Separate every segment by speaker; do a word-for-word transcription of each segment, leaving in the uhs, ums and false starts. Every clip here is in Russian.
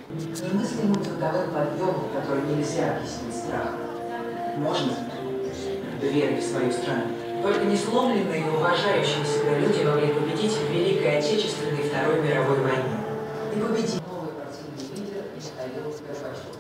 Speaker 1: Немыслимым духовым подъемом, который нельзя объяснить страхом. Можно верить в свою страну. Только несломленные и уважающие себя люди могли победить в Великой Отечественной и Второй мировой войне. И победить новый партийный лидер Михаил Горбачев.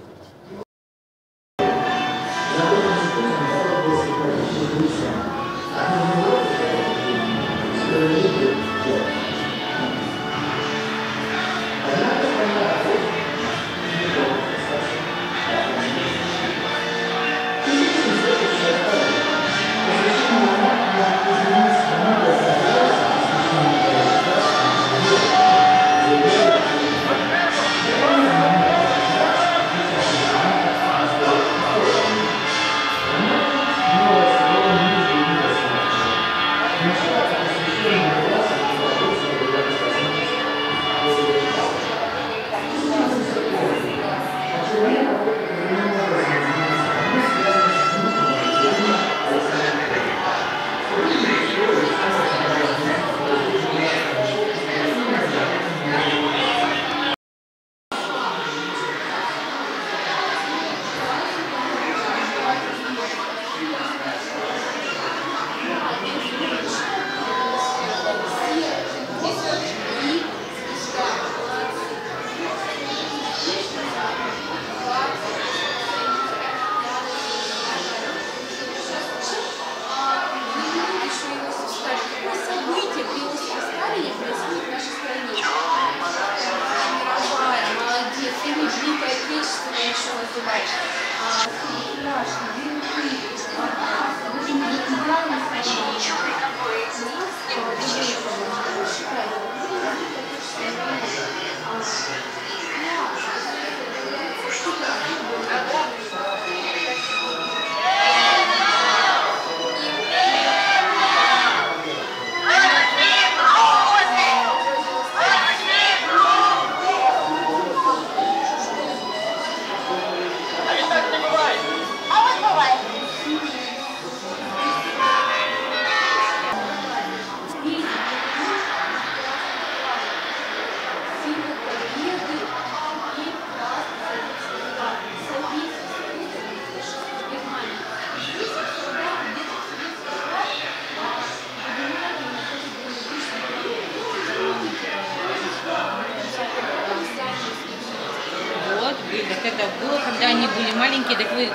Speaker 2: Это было, когда они были маленькие, так вы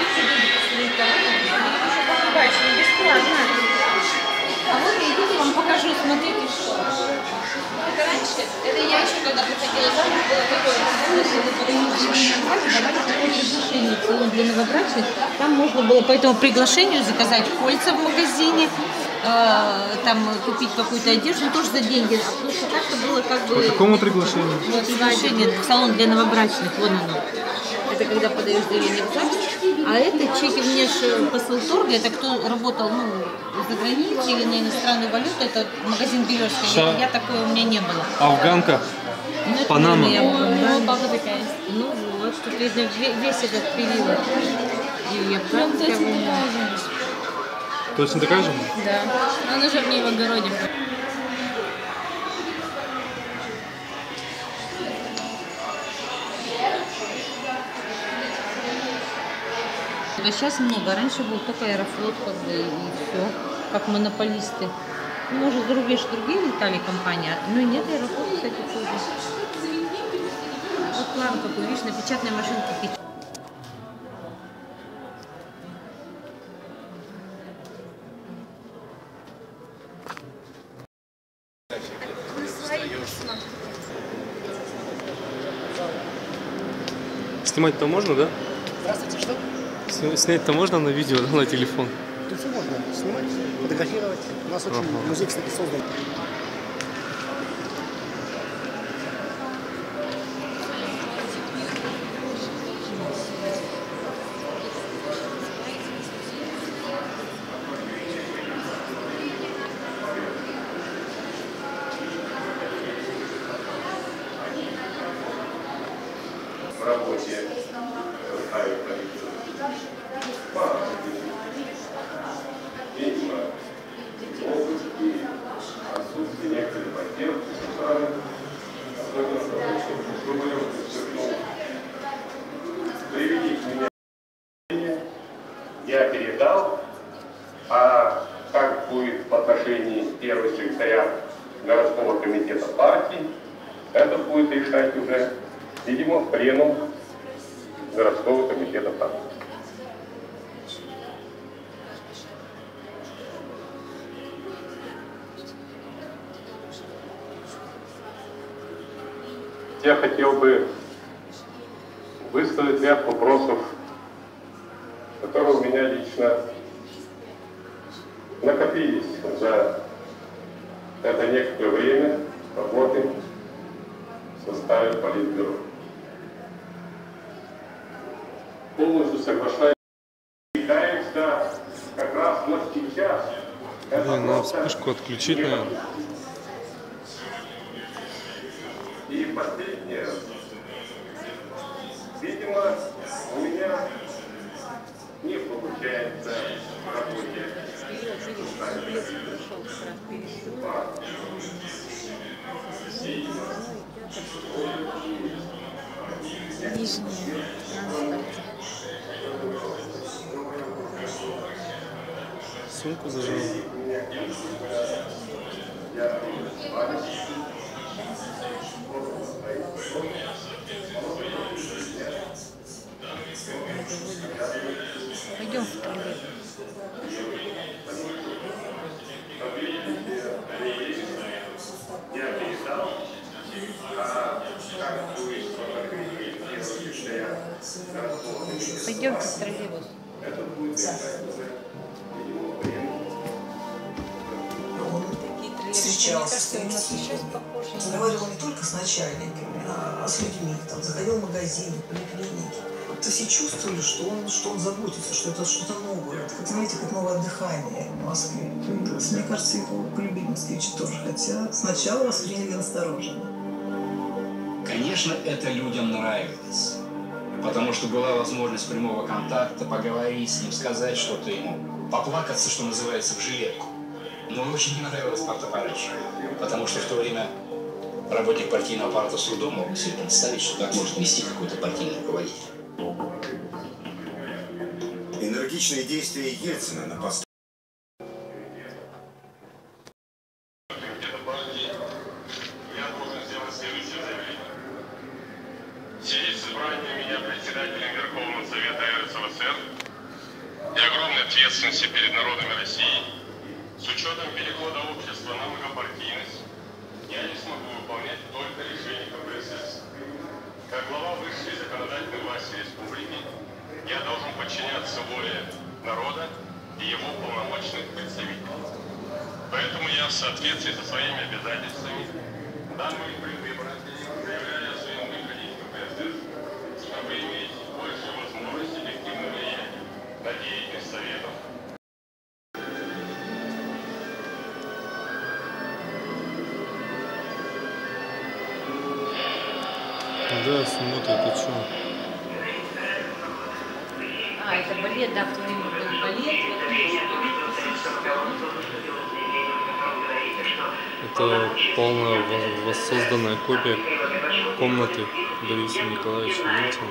Speaker 2: бесплатно. А вот идите, вам покажу, смотрите, что. Это раньше, это я еще когда приходила замуж, было такое приглашение в салон для новобрачных. Там можно было по этому приглашению заказать кольца в магазине, э, там купить какую-то одежду тоже за деньги. А просто так-то было как бы...
Speaker 3: По какому приглашению?
Speaker 2: Вот приглашение в салон для новобрачных, вон оно. Это когда подаешь заявление в ЗАГС. А это чеки внешпосылторга, это кто работал ну, за границей или на иностранную валюту, это магазин Березка.
Speaker 3: Ша...
Speaker 2: Я, я такое у меня не было.
Speaker 3: Афганка?
Speaker 2: Ну,
Speaker 3: Панама?
Speaker 2: Я... О, баба такая. Ну вот, тут видно весь этот период. И афганская война.
Speaker 3: Точно такая же?
Speaker 2: Да. Она же в ней в огороде. А сейчас много. Раньше был только Аэрофлот, как бы, и все, как монополисты. Может, за рубеж другие летали компании, но нет, Аэрофлот, кстати, тоже. Вот план какой, видишь, на печатной машинке.
Speaker 3: Снимать-то можно, да?
Speaker 4: Здравствуйте, что?
Speaker 3: Снять-то можно на видео, да, на телефон?
Speaker 4: Тут все можно снимать, фотографировать. У нас очень ага. Музей, кстати, создан.
Speaker 5: В работе видимо, опыт и отсутствие я передал, а как будет в отношении первого секретаря городского комитета партии, это будет решать уже, видимо, пленум городского комитета партии. Я хотел бы высказать ряд вопросов, которые у меня лично накопились за это некоторое время работы в составе Политбюро. Полностью соглашаюсь, да, как раз вот сейчас.
Speaker 3: Блин, надо вспышку отключить, наверное.
Speaker 5: И последнее. Видимо, у меня не получается в работе.
Speaker 2: Нижний транспорт.
Speaker 3: Сумку зажал.
Speaker 2: Пойдем в троллейбус. Пойдемте в троллейбус.
Speaker 1: Встречался с коллективом, разговаривал не только с начальниками, а с людьми, там, заходил в магазины, в поликлиники. То все чувствовали, что он, что он заботится, что это что-то новое. Это, как, знаете, как новое дыхание в Москве. Мне кажется, его полюбили москвичи тоже, хотя сначала восприняли настороженно.
Speaker 6: Конечно, это людям нравилось, потому что была возможность прямого контакта, поговорить с ним, сказать что-то ему, поплакаться, что называется, в жилетку. Но очень не нравилось партаппаратчику, потому что в то время работник партийного аппарата с трудом мог себе представить, что так может вести какой-то партийный руководитель.
Speaker 7: Энергичные действия Ельцина на посту.
Speaker 5: Сесть избрание меня председателем Верховного Совета РСФСР и огромной ответственности перед народами России, с учетом перехода общества на многопартийность, я не смогу выполнять только решения КПСС. Как глава высшей законодательной власти республики, я должен подчиняться воле народа и его полномочных представителей. Поэтому я в соответствии со своими обязательствами данные предвыборные заявляю о своем выходе из КПСС, чтобы иметь больше возможностей эффективно влиять на деятельность Советов.
Speaker 3: Да, смотрит, а что?
Speaker 2: А, это балет, да, в то время был балет.
Speaker 3: Это полная воссозданная копия комнаты Бориса Николаевича Ельцина.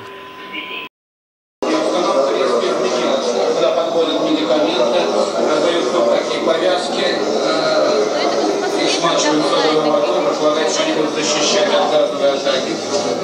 Speaker 8: Когда подходят медикаменты, раздаются такие повязки, и смачиваются водой ртом, предполагает, что они будут защищать от газовой атаки.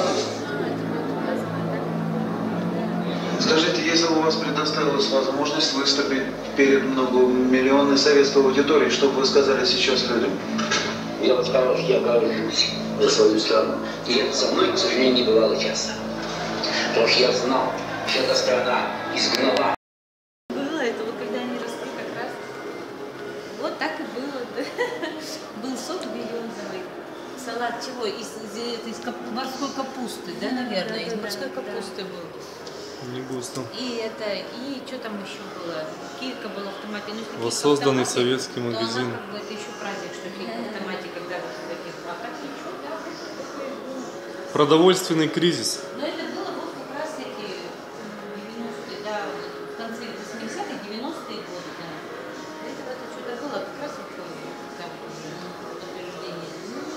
Speaker 9: Скажите, если у вас предоставилась возможность выступить перед многомиллионной советской аудиторией, что бы вы сказали сейчас людям?
Speaker 10: Я бы сказал, что я горжусь за свою страну. И это со мной, к сожалению, не бывало часто. Потому что я знал, что эта страна изгнала.
Speaker 2: Было это, вот когда они росли как раз. Вот так и было. Да? Был сок березовый. Салат чего? Из, из, из кап... морской капусты, да, наверное? Из морской капусты был.
Speaker 3: Не густо.
Speaker 2: И это, и что там еще было? Килька была в томате. Ну,
Speaker 3: Воссозданный
Speaker 2: автомате,
Speaker 3: советский магазин.
Speaker 2: Она, как бы, это еще праздник, что килька в томате, когда вот таких. А так ничего, да?
Speaker 3: Продовольственный кризис.
Speaker 2: Но это было вот как раз эти девяностые, да, в конце восьмидесятых, девяностые годы, да. Это вот что-то было как раз вот там подтверждение.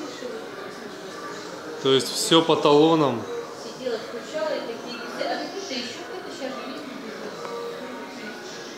Speaker 3: То есть все по талонам.
Speaker 2: Сидела, скучала и такие, а какие-то еще какие-то сейчас же есть.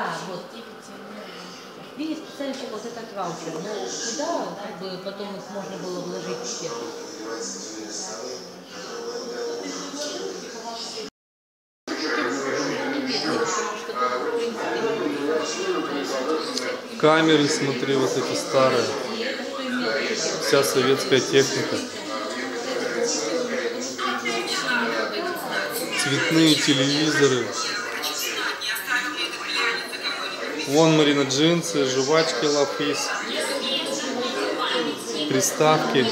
Speaker 2: Да, вот. Видишь, специально вот этот ваучер. Но куда, как бы потом их можно было вложить всех?
Speaker 3: Камеры, смотри, вот эти старые. Вся советская техника. Цветные телевизоры. Вон, Марина, джинсы, жвачки Лапис, приставки,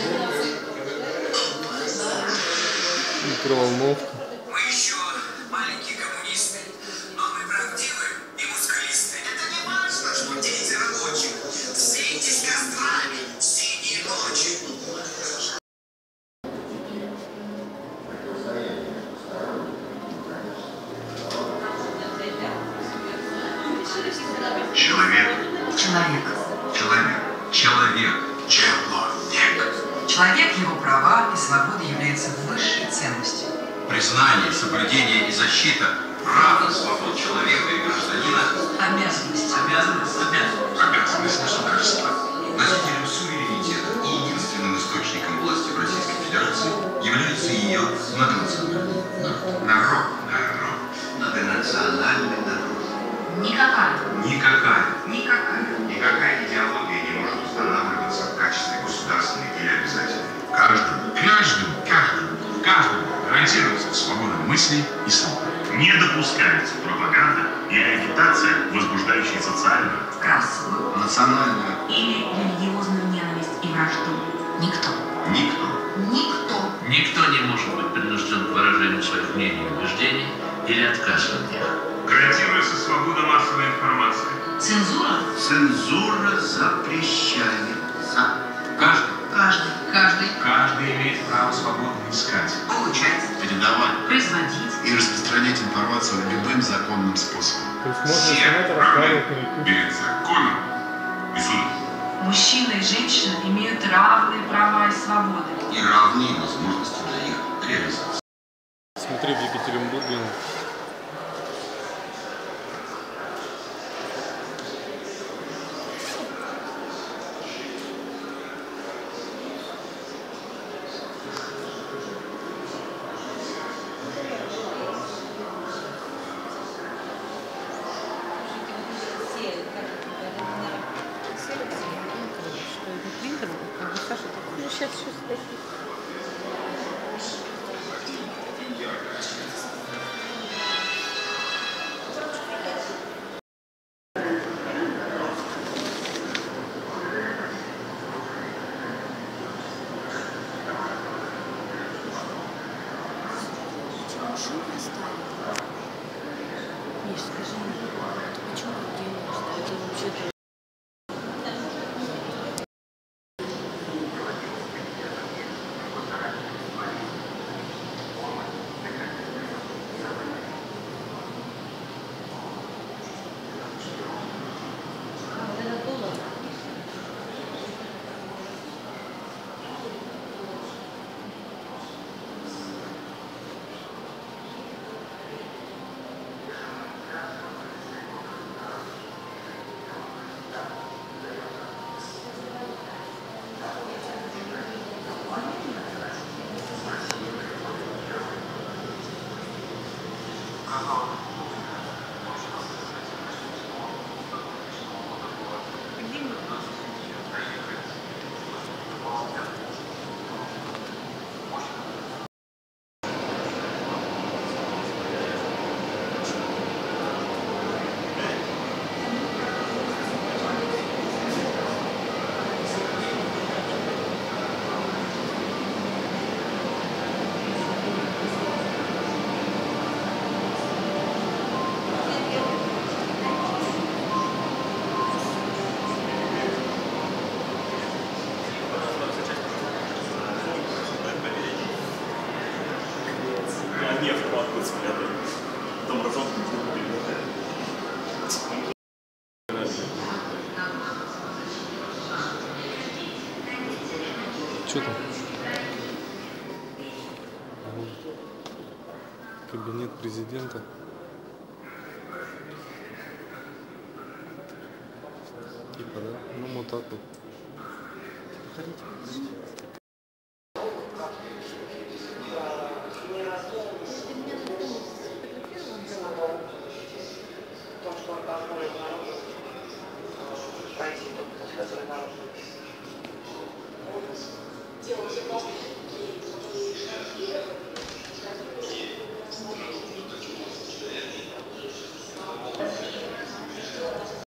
Speaker 3: микроволновка.
Speaker 11: Мы еще маленькие коммунисты, но мы правдивы и мускулисты. Это не важно, что дети рабочих, встретитесь кострами, синие ночи.
Speaker 7: Человек.
Speaker 1: Человек.
Speaker 7: Человек. Человек. Человек.
Speaker 1: Человек, его права и свобода являются высшей ценностью.
Speaker 7: Признание, соблюдение и защита прав и свобод человека и гражданина.
Speaker 1: Обязанность.
Speaker 7: Обязанность. Обязанность. Обязанность государства. Носителем суверенитета и единственным источником власти в Российской Федерации является ее наднациональный народ. Народ. Народ. Наднациональный народ.
Speaker 1: Никакая.
Speaker 7: Никакая. Никакая. Никакая идеология не может устанавливаться в качестве государственной или обязательной. Каждому, каждому, каждому, каждому гарантируется свобода мыслей и слова.
Speaker 12: Не допускается пропаганда или агитация, возбуждающая социальную,
Speaker 1: расовую,
Speaker 7: национальную
Speaker 1: или религиозную ненависть и вражду. Никто.
Speaker 7: Никто.
Speaker 1: Никто.
Speaker 13: Никто не может быть принужден к выражению своих мнений и убеждений или отказу от них.
Speaker 12: гарантируется свобода массовой информации.
Speaker 1: Цензура?
Speaker 7: Цензура запрещается. Каждый.
Speaker 1: Каждый. Каждый.
Speaker 12: Каждый имеет право свободно искать,
Speaker 1: Получать.
Speaker 7: Передавать.
Speaker 1: Производить.
Speaker 7: И распространять информацию любым законным способом.
Speaker 12: все равны перед законом и судом.
Speaker 1: Мужчина и женщина имеют равные права и свободы.
Speaker 7: И равные возможности для их реализации.
Speaker 3: Смотри, в Екатеринбурге.
Speaker 2: Сейчас, сейчас. Миш, скажи мне, почему ты делаешь, что это вообще-то...
Speaker 3: Что там? Кабинет президента. да? Ну, вот так вот.
Speaker 1: То, что он там может наружу пройти, который наружу.